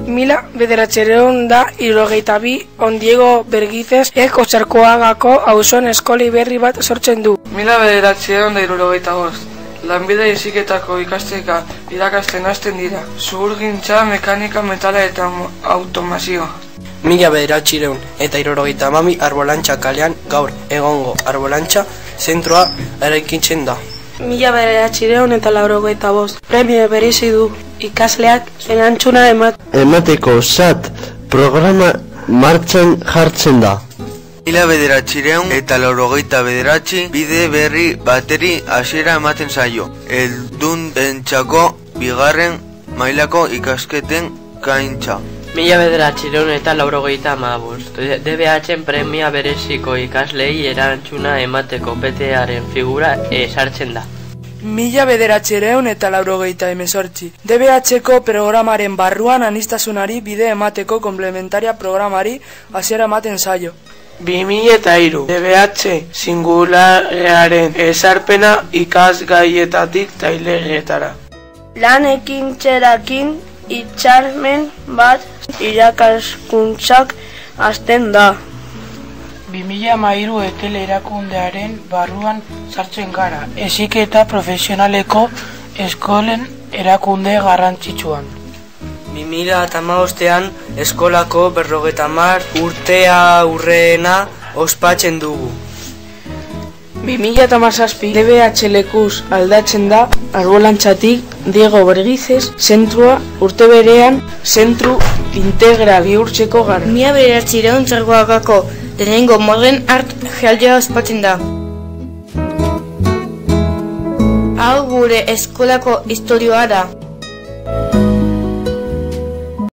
1972 Diego Bergizez Otxarkoagako auzoan eskoli berri bat sortzen du. 1975 lanbide heziketako ikasteka irakasten hasten dira. Zuhurgintza, mekanika, metala eta automazioa. 1972 Arbolantxa kalean gaur egongo Arbolantxa zentroa eraikitzen da. 1985 premio berezi du ikasleak erantzuna emateko SAT programa martxan jartzen da. 1989 bide berri bateri hasiera ematen zaio. Heldunentzako bigarren mailako ikasketen kaintza. 1995 DBH premia bereziko ikaslei erantzuna emateko PTA-aren figura sartzen da. 1998 DBH-ko programaren barruan aniztasunari bide emateko komplementaria programari hasiera ematen zaio. 2003 DBH singularrearen ezarpena ikasgaietatik tailerretara. Lan ekintzerakin hitzarmen bat irakaskuntzak hasten da. 2013 Etel erakundearen barruan sartzen gara, heziketa profesionaleko eskolen erakunde garrantzitsuan. 2015 eskolako 50 urtea urreena ospatzen dugu. 2017 DBH lekuz aldatzen da Arbolantxatik Diego Bergizez zentrua urte berean zentru integral bihurtzeko gara. 1900 lehenengo Modern Art Jaialdia ospatzen da. Hau gure eskolako historioa da.